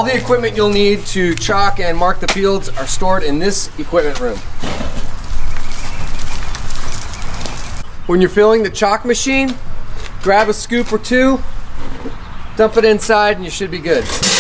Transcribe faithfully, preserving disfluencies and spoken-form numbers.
All the equipment you'll need to chalk and mark the fields are stored in this equipment room. When you're filling the chalk machine, grab a scoop or two, dump it inside, and you should be good.